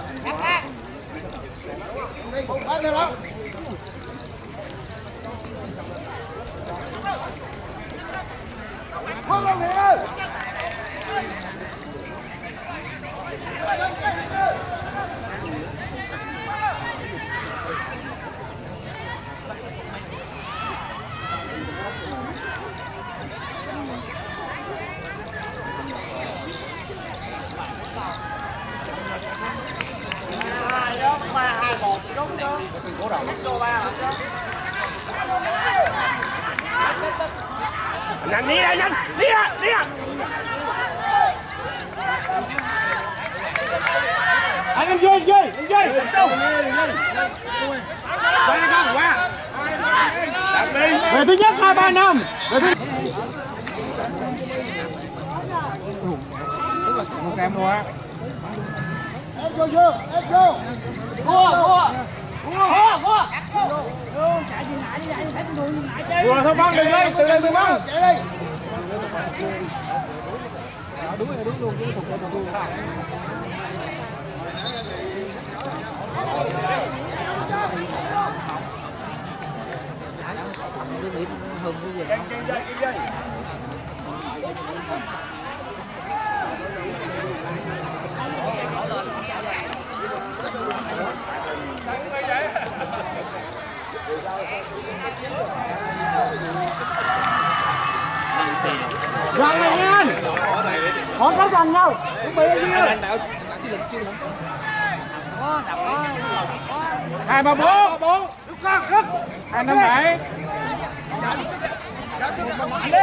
Nhanh đi đây, nhanh đi à, đi à. Anh em dây qua. Về thứ nhất 2-3 năm. Về thứ một em luôn á. Em vô. Chạy gì lại đi vậy, phải đuổi lại chứ. Vừa thôi băng, đừng lên, từ đây từ băng, chạy đi. Đúng luôn, cái thuộc về tôi. Gần này nha anh. Họ có gần nhau. Chuẩn bị đi. 2 3 4. 2 5 7.